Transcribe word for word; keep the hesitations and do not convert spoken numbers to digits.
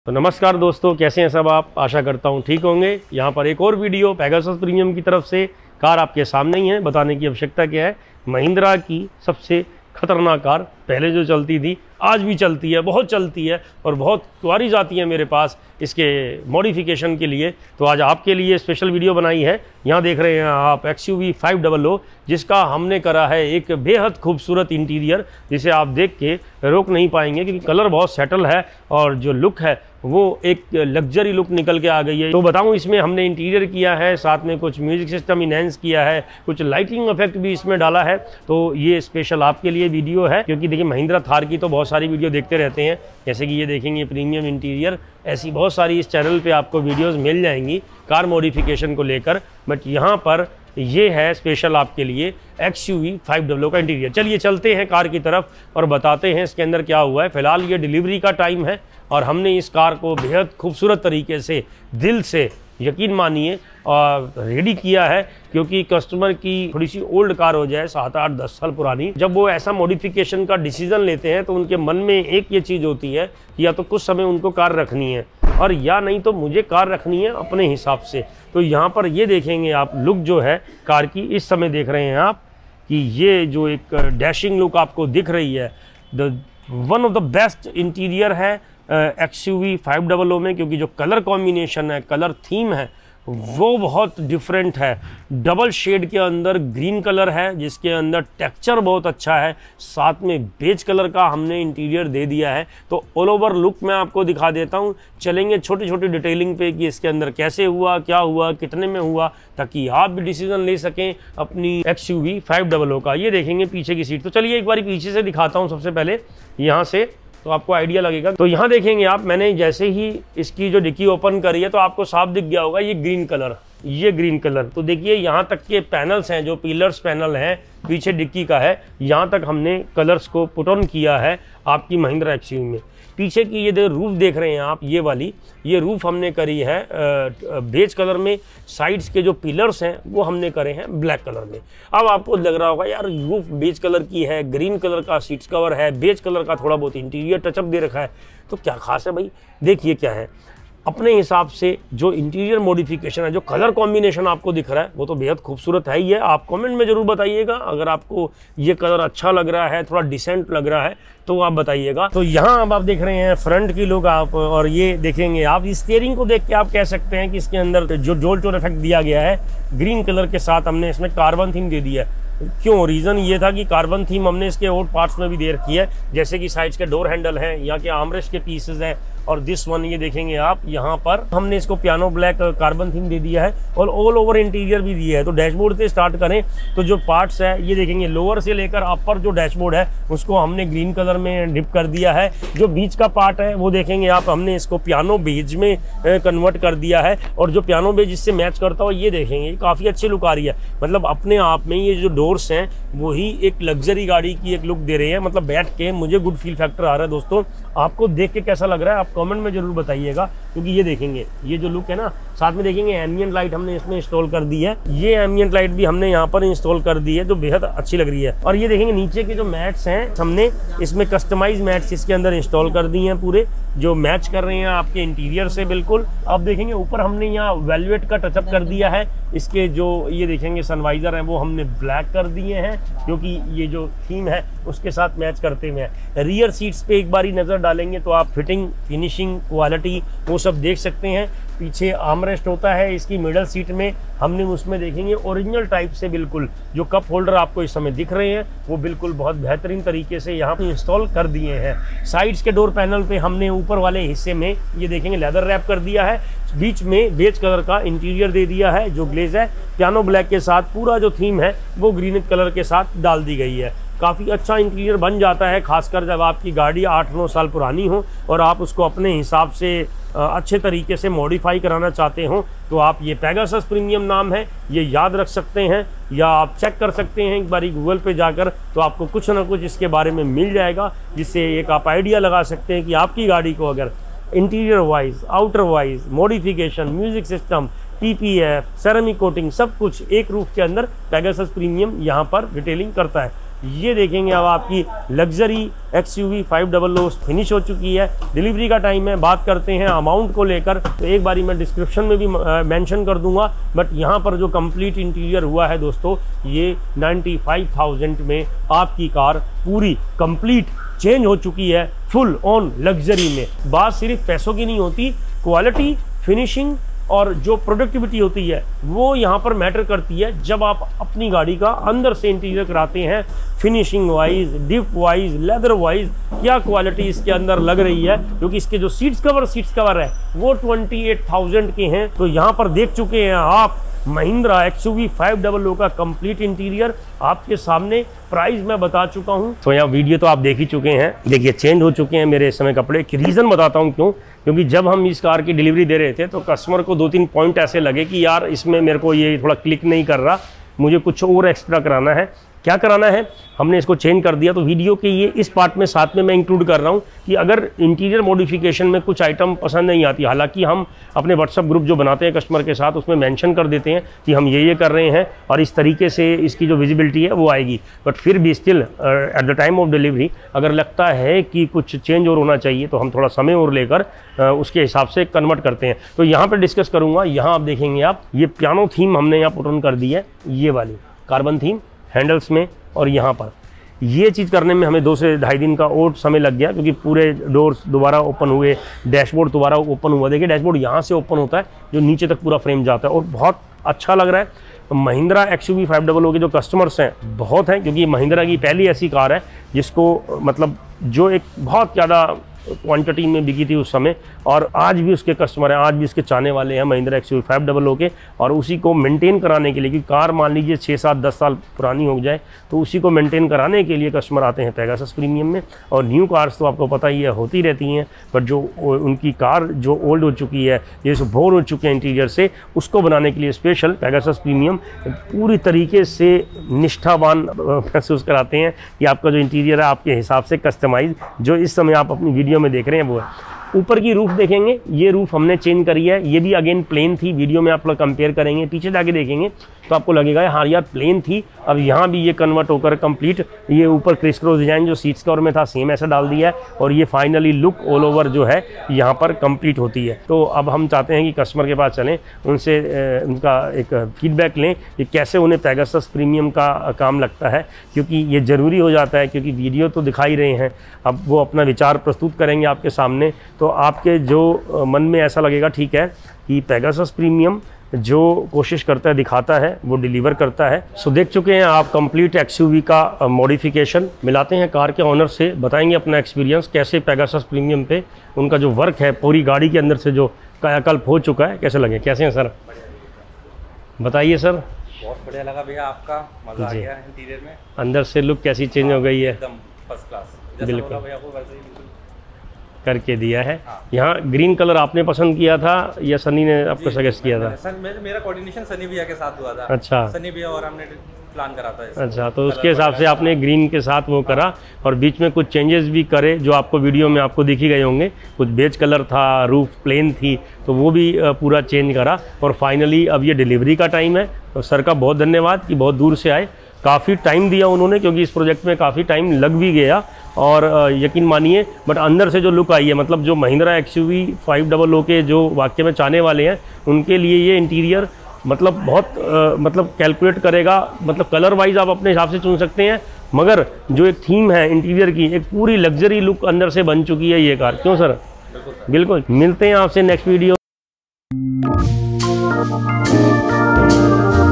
तो नमस्कार दोस्तों, कैसे हैं सब आप। आशा करता हूं ठीक होंगे। यहां पर एक और वीडियो पेगासस प्रीमियम की तरफ से। कार आपके सामने ही है, बताने की आवश्यकता क्या है। महिंद्रा की सबसे खतरनाक कार, पहले जो चलती थी आज भी चलती है, बहुत चलती है और बहुत क्वारीज आती है मेरे पास इसके मॉडिफिकेशन के लिए। तो आज आपके लिए स्पेशल वीडियो बनाई है। यहाँ देख रहे हैं आप X U V five double O, जिसका हमने करा है एक बेहद खूबसूरत इंटीरियर, जिसे आप देख के रोक नहीं पाएंगे क्योंकि कलर बहुत सेटल है और जो लुक है वो एक लग्जरी लुक निकल के आ गई है। तो बताऊं, इसमें हमने इंटीरियर किया है, साथ में कुछ म्यूजिक सिस्टम इनहेंस किया है, कुछ लाइटिंग इफेक्ट भी इसमें डाला है। तो ये स्पेशल आपके लिए वीडियो है, क्योंकि देखिए महिंद्रा थार की तो बहुत सारी वीडियो देखते रहते हैं, जैसे कि ये देखेंगे प्रीमियम इंटीरियर, ऐसी बहुत सारी इस चैनल पे आपको वीडियोस मिल जाएंगी कार मॉडिफिकेशन को लेकर। बट यहाँ पर ये है स्पेशल आपके लिए X U V five double O का इंटीरियर। चलिए चलते हैं कार की तरफ और बताते हैं इसके अंदर क्या हुआ है। फिलहाल ये डिलीवरी का टाइम है और हमने इस कार को बेहद खूबसूरत तरीके से, दिल से, यकीन मानिए, और रेडी किया है, क्योंकि कस्टमर की थोड़ी सी ओल्ड कार हो जाए, सात आठ दस साल पुरानी, जब वो ऐसा मॉडिफिकेशन का डिसीजन लेते हैं तो उनके मन में एक ये चीज़ होती है कि या तो कुछ समय उनको कार रखनी है और या नहीं तो मुझे कार रखनी है अपने हिसाब से। तो यहाँ पर ये देखेंगे आप लुक जो है कार की, इस समय देख रहे हैं आप कि ये जो एक डैशिंग लुक आपको दिख रही है, the one of the best interior है X U V five double O में, क्योंकि जो कलर कॉम्बिनेशन है, कलर थीम है, वो बहुत डिफरेंट है। डबल शेड के अंदर ग्रीन कलर है, जिसके अंदर टेक्सचर बहुत अच्छा है, साथ में बेज कलर का हमने इंटीरियर दे दिया है। तो ऑल ओवर लुक मैं आपको दिखा देता हूँ, चलेंगे छोटी छोटी डिटेलिंग पे कि इसके अंदर कैसे हुआ, क्या हुआ, कितने में हुआ, ताकि आप भी डिसीजन ले सकें अपनी X U V five double O का। ये देखेंगे पीछे की सीट, तो चलिए एक बार पीछे से दिखाता हूँ सबसे पहले यहाँ से, तो आपको आइडिया लगेगा। तो यहाँ देखेंगे आप, मैंने जैसे ही इसकी जो डिक्की ओपन करी है तो आपको साफ दिख गया होगा ये ग्रीन कलर, ये ग्रीन कलर। तो देखिए यहाँ तक के पैनल्स हैं, जो पिलर्स पैनल हैं पीछे डिक्की का है, यहाँ तक हमने कलर्स को पुट ऑन किया है आपकी महिंद्रा एक्स यू वी में। पीछे की ये रूफ देख रहे हैं आप, ये वाली, ये रूफ हमने करी है बेज कलर में। साइड्स के जो पिलर्स हैं वो हमने करे हैं ब्लैक कलर में। अब आपको लग रहा होगा यार रूफ बेज कलर की है, ग्रीन कलर का सीट्स कवर है, बेज कलर का थोड़ा बहुत इंटीरियर टचअप दे रखा है, तो क्या खास है भाई। देखिए क्या है, अपने हिसाब से जो इंटीरियर मॉडिफिकेशन है, जो कलर कॉम्बिनेशन आपको दिख रहा है, वो तो बेहद खूबसूरत है ही है। आप कमेंट में जरूर बताइएगा अगर आपको ये कलर अच्छा लग रहा है, थोड़ा डिसेंट लग रहा है तो आप बताइएगा। तो यहाँ अब आप देख रहे हैं फ्रंट की लुक आप, और ये देखेंगे आप स्टीयरिंग को देख के आप कह सकते हैं कि इसके अंदर जो डोल टोन इफेक्ट दिया गया है ग्रीन कलर के साथ, हमने इसमें कार्बन थीम दे दिया है। क्यों, रीज़न ये था कि कार्बन थीम हमने इसके और पार्ट्स में भी दे रखी है, जैसे कि साइड्स के डोर हैंडल हैं, यहाँ के आर्मरेस्ट के पीसेज हैं, और दिस वन ये देखेंगे आप, यहाँ पर हमने इसको पियानो ब्लैक कार्बन थीम दे दिया है और ऑल ओवर इंटीरियर भी दिया है। तो डैशबोर्ड से स्टार्ट करें तो जो पार्ट्स है ये देखेंगे, लोअर से लेकर अपर जो डैशबोर्ड है उसको हमने ग्रीन कलर में डिप कर दिया है। जो बीच का पार्ट है वो देखेंगे आप, हमने इसको पियानो बेज में कन्वर्ट कर दिया है, और जो पियानो बेज इससे मैच करता हो ये देखेंगे, काफ़ी अच्छी लुक आ रही है। मतलब अपने आप में ये जो डोर्स हैं वही एक लग्जरी गाड़ी की एक लुक दे रहे हैं। मतलब बैठ के मुझे गुड फील फैक्टर आ रहा है। दोस्तों आपको देख के कैसा लग रहा है आप कमेंट में जरूर बताइएगा, क्योंकि ये देखेंगे ये जो लुक है ना, साथ में देखेंगे एम्बिएंट लाइट हमने इसमें इंस्टॉल कर दी है, ये एम्बिएंट लाइट भी हमने यहाँ पर इंस्टॉल कर दी है, जो बेहद अच्छी लग रही है। और ये देखेंगे नीचे के जो मैट्स हैं, हमने इसमें कस्टमाइज मैट्स इसके अंदर इंस्टॉल कर दिए हैं पूरे, जो मैच कर रहे हैं आपके इंटीरियर से बिल्कुल। अब देखेंगे ऊपर हमने यहाँ वेलवेट का टचअप कर दिया है। इसके जो ये देखेंगे सनवाइजर हैं वो हमने ब्लैक कर दिए हैं, क्योंकि ये जो थीम है उसके साथ मैच करते हुए हैं। रियर सीट्स पे एक बारी नज़र डालेंगे तो आप फिटिंग, फिनिशिंग, क्वालिटी वो सब देख सकते हैं। पीछे आर्मरेस्ट होता है इसकी मिडल सीट में, हमने उसमें देखेंगे ओरिजिनल टाइप से बिल्कुल जो कप होल्डर आपको इस समय दिख रहे हैं वो बिल्कुल बहुत बेहतरीन तरीके से यहाँ पे इंस्टॉल कर दिए हैं। साइड्स के डोर पैनल पे हमने ऊपर वाले हिस्से में ये देखेंगे लेदर रैप कर दिया है, बीच में बेज कलर का इंटीरियर दे दिया है, जो ग्लेज है पियानो ब्लैक के साथ, पूरा जो थीम है वो ग्रीन कलर के साथ डाल दी गई है। काफ़ी अच्छा इंटीरियर बन जाता है, खासकर जब आपकी गाड़ी आठ नौ साल पुरानी हो और आप उसको अपने हिसाब से अच्छे तरीके से मॉडिफाई कराना चाहते हो। तो आप ये पेगासस प्रीमियम नाम है, ये याद रख सकते हैं, या आप चेक कर सकते हैं एक बारी गूगल पे जाकर, तो आपको कुछ ना कुछ इसके बारे में मिल जाएगा, जिससे एक आप आइडिया लगा सकते हैं कि आपकी गाड़ी को अगर interior wise, outer wise, modification, music system, P P F, ceramic coating, सब कुछ एक रूफ के अंदर पेगासस प्रीमियम यहाँ पर डिटेलिंग करता है। ये देखेंगे अब आपकी luxury XUV five double O finish हो चुकी है। डिलीवरी का टाइम है, बात करते हैं अमाउंट को लेकर तो एक बारी मैं डिस्क्रिप्शन में भी मेंशन कर दूंगा, बट यहाँ पर जो कंप्लीट इंटीरियर हुआ है दोस्तों, ये नाइन्टी फाइव थाउजेंड में आपकी कार पूरी कंप्लीट चेंज हो चुकी है, फुल ऑन लग्जरी में। बात सिर्फ पैसों की नहीं होती, क्वालिटी, फिनिशिंग और जो प्रोडक्टिविटी होती है वो यहाँ पर मैटर करती है। जब आप अपनी गाड़ी का अंदर से इंटीरियर कराते हैं, finishing wise, dip wise, leather wise, क्या क्वालिटी इसके अंदर लग रही है, क्योंकि इसके जो सीट्स कवर सीट्स कवर है वो ट्वेंटी एट थाउजेंड के हैं। तो यहाँ पर देख चुके हैं आप Mahindra XUV five double O का कंप्लीट इंटीरियर आपके सामने। प्राइस मैं बता चुका हूँ, तो यहाँ वीडियो तो आप देख ही चुके हैं। देखिए चेंज हो चुके हैं मेरे इस समय कपड़े। रीज़न बताता हूँ क्यों, क्योंकि जब हम इस कार की डिलीवरी दे रहे थे तो कस्टमर को दो तीन पॉइंट ऐसे लगे कि यार इसमें मेरे को ये थोड़ा क्लिक नहीं कर रहा, मुझे कुछ और एक्स्ट्रा कराना है। क्या कराना है, हमने इसको चेंज कर दिया। तो वीडियो के ये इस पार्ट में साथ में मैं इंक्लूड कर रहा हूँ कि अगर इंटीरियर मॉडिफिकेशन में कुछ आइटम पसंद नहीं आती, हालांकि हम अपने व्हाट्सअप ग्रुप जो बनाते हैं कस्टमर के साथ उसमें मेंशन कर देते हैं कि हम ये ये कर रहे हैं और इस तरीके से इसकी जो विजिबिलिटी है वो आएगी, बट फिर भी still at the time of delivery अगर लगता है कि कुछ चेंज और होना चाहिए तो हम थोड़ा समय और लेकर uh, उसके हिसाब से कन्वर्ट करते हैं। तो यहाँ पर डिस्कस करूँगा। यहाँ आप देखेंगे, आप ये पियानो थीम हमने यहाँ पुट ऑन कर दी है, ये वाली कार्बन थीम हैंडल्स में, और यहाँ पर ये चीज़ करने में हमें दो से ढाई दिन का और समय लग गया, क्योंकि पूरे डोर्स दोबारा ओपन हुए, डैशबोर्ड दोबारा ओपन हुआ। देखिए डैशबोर्ड यहाँ से ओपन होता है जो नीचे तक पूरा फ्रेम जाता है और बहुत अच्छा लग रहा है। Mahindra XUV five double O के जो कस्टमर्स हैं बहुत हैं, क्योंकि महिंद्रा की पहली ऐसी कार है जिसको मतलब जो एक बहुत ज़्यादा क्वांटिटी में बिकी थी उस समय, और आज भी उसके कस्टमर हैं, आज भी उसके चाहने वाले हैं Mahindra XUV five double O के। और उसी को मेंटेन कराने के लिए, क्योंकि कार मान लीजिए छः सात दस साल पुरानी हो जाए तो उसी को मेंटेन कराने के लिए कस्टमर आते हैं पेगासस प्रीमियम में। और न्यू कार्स तो आपको पता ही है होती रहती हैं, बट जो उनकी कार जो ओल्ड हो चुकी है, जैसे बोर हो चुके हैं इंटीरियर से, उसको बनाने के लिए स्पेशल पेगासस प्रीमियम पूरी तरीके से निष्ठावान महसूस कराते हैं कि आपका जो इंटीरियर है आपके हिसाब से कस्टमाइज, जो इस समय आप अपनी वीडियो में देख रहे हैं वो है। ऊपर की रूफ देखेंगे, ये रूफ हमने चेंज करी है। ये भी अगेन प्लेन थी, वीडियो में आप लोग कंपेयर करेंगे, पीछे जाके देखेंगे तो आपको लगेगा हाँ यार प्लेन थी, अब यहाँ भी ये कन्वर्ट होकर कंप्लीट ये ऊपर क्रिस क्रॉस डिजाइन जो सीट्स कवर में था सेम ऐसा डाल दिया है, और ये फाइनली लुक ऑल ओवर जो है यहाँ पर कंप्लीट होती है। तो अब हम चाहते हैं कि कस्टमर के पास चलें, उनसे उनका एक फीडबैक लें कि कैसे उन्हें पेगासस प्रीमियम का काम लगता है, क्योंकि ये ज़रूरी हो जाता है, क्योंकि वीडियो तो दिखाई रहे हैं, अब वो अपना विचार प्रस्तुत करेंगे आपके सामने, तो आपके जो मन में ऐसा लगेगा ठीक है कि पेगासस प्रीमियम जो कोशिश करता है, दिखाता है, वो डिलीवर करता है। सो देख चुके हैं आप कंप्लीट एक्सयूवी का मॉडिफिकेशन। मिलाते हैं कार के ऑनर से, बताएंगे अपना एक्सपीरियंस कैसे पेगासस प्रीमियम पे उनका जो वर्क है पूरी गाड़ी के अंदर से जो कायाकल्प हो चुका है, कैसे लगे, कैसे हैं सर, बताइए सर। बहुत बढ़िया लगा भैया, आपका मजा आ गया इंटीरियर में, अंदर से लुक कैसी चेंज हो गई है, एकदम फर्स्ट क्लास, बिल्कुल भैया को वैसे ही करके दिया है। हाँ। यहाँ ग्रीन कलर आपने पसंद किया था या सनी ने आपको सजेस्ट किया था? सन, मेरा कोऑर्डिनेशन सनी भैया के साथ हुआ था। अच्छा, सनी भैया और हमने प्लान करा था। अच्छा, तो उसके हिसाब से आपने ग्रीन के साथ वो करा। हाँ। और बीच में कुछ चेंजेस भी करे जो आपको वीडियो में आपको दिख ही गए होंगे, कुछ बेज कलर था, रूफ प्लेन थी, तो वो भी पूरा चेंज करा। और फाइनली अब ये डिलीवरी का टाइम है, तो सर का बहुत धन्यवाद कि बहुत दूर से आए, काफ़ी टाइम दिया उन्होंने, क्योंकि इस प्रोजेक्ट में काफ़ी टाइम लग भी गया, और यकीन मानिए बट अंदर से जो लुक आई है, मतलब जो Mahindra XUV five double O के जो वाकई में चाहने वाले हैं उनके लिए ये इंटीरियर मतलब बहुत आ, मतलब कैलकुलेट करेगा। मतलब कलर वाइज आप अपने हिसाब से चुन सकते हैं, मगर जो एक थीम है इंटीरियर की, एक पूरी लग्जरी लुक अंदर से बन चुकी है ये कार। क्यों सर? बिल्कुल, बिल्कुल। मिलते हैं आपसे नेक्स्ट वीडियो।